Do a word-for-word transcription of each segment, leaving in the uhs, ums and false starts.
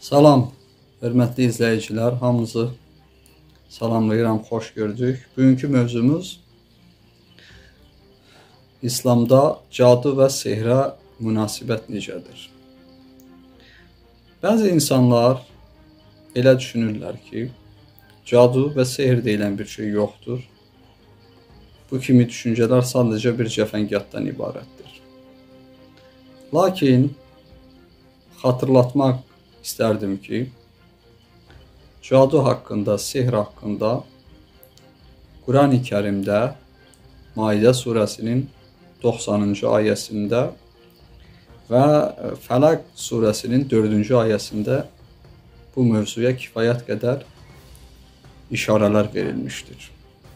Salam, hörmətli izləyicilər, hamınızı salamlayıram, xoş gördük. Bugünkü mövzumuz İslamda cadu və sehrə münasibət necədir? Bəzi insanlar elə düşünürlər ki, cadu və sehr deyilən bir şey yoxdur. Bu kimi düşüncələr sadəcə bir cəfəngiyatdan ibarətdir. Lakin xatırlatmaq istərdim ki, cadu haqqında, sehr haqqında Quran-ı Kərimdə Maidə surəsinin doxsanıncı ayəsində və Fələq surəsinin dördüncü ayəsində bu mövzuya kifayət qədər işarələr verilmişdir.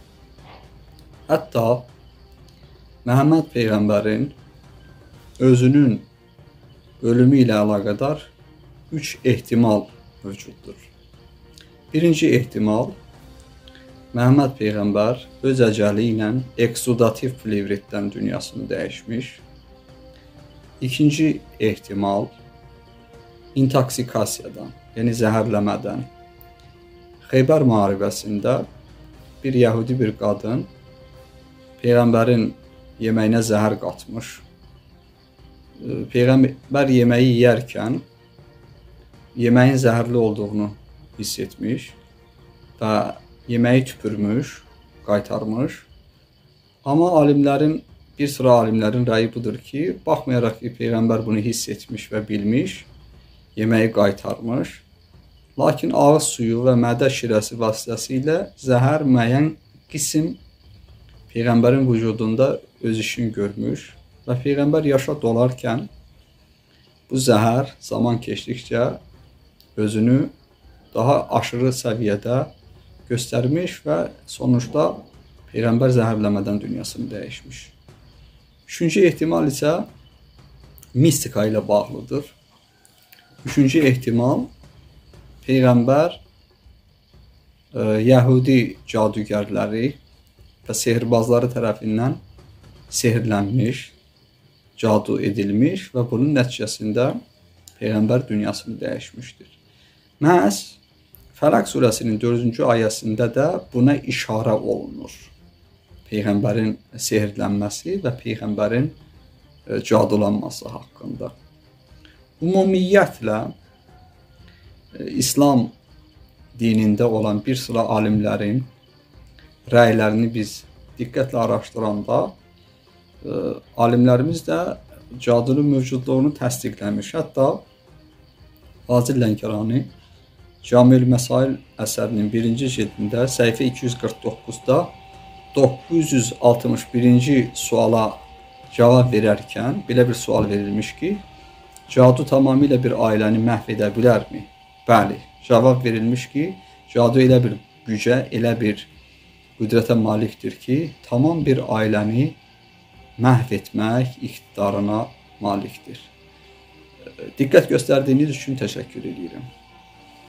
Hətta Məhəmməd Peyğəmbərin özünün ölümü ilə əlaqədar üç ehtimal mövcuddur. Birinci ehtimal, Məhəmməd Peyğəmbər öz əcəli ilə eksudativ plevritdən dünyasını dəyişmiş. İkinci ehtimal, intoksikasiyadan, yəni zəhərləmədən. Xeybər müharibəsində bir yəhudi bir qadın Peyğəmbərin yeməyinə zəhər qatmış. Peyğəmbər yeməyi yeyərkən yeməyin zəhərli olduğunu hiss etmiş və yeməyi tüpürmüş, qaytarmış. Amma alimlərin, bir sıra alimlərin rəyi budur ki, baxmayaraq ki, Peyğəmbər bunu hiss etmiş və bilmiş, yeməyi qaytarmış. Lakin ağız suyu və mədə şirəsi vasitəsilə zəhər müəyyən qism Peyğəmbərin vücudunda öz işini görmüş və Peyğəmbər yaşa dolarkən bu zəhər zaman keçdikcə özünü daha aşırı səviyyədə göstərmiş və sonuçda Peyğəmbər zəhərləmədən dünyasını dəyişmiş. Üçüncü ehtimal isə mistika ilə bağlıdır. Üçüncü ehtimal, Peyğəmbər e, Yəhudi cadugərləri və sehirbazları tərəfindən sehirlənmiş, cadu edilmiş və bunun nəticəsində Peyğəmbər dünyasını dəyişmişdir. Məhz Fələq surəsinin dördüncü ayəsində də buna işarə olunur. Peyğəmbərin sehirlənməsi və Peyğəmbərin cadulanması haqqında. Ümumiyyətlə, İslam dinində olan bir sıra alimlərin rəylərini biz diqqətlə araşdıranda, alimlərimiz də cadunun mövcudluğunu təsdiqləmiş. Hətta Fazil Lənkərani Cami-ül Məsail əsərinin birinci cildində səhifə iki yüz qırx doqquzda doqquz yüz altmış birinci suala cavab verərkən belə bir sual verilmiş ki, cadu tamamilə bir ailəni məhv edə bilərmi? Bəli, cavab verilmiş ki, cadu elə bir gücə, elə bir qüdrətə malikdir ki, tamam bir ailəni məhv etmək iqtidarına malikdir. Diqqət göstərdiyiniz üçün təşəkkür edirəm.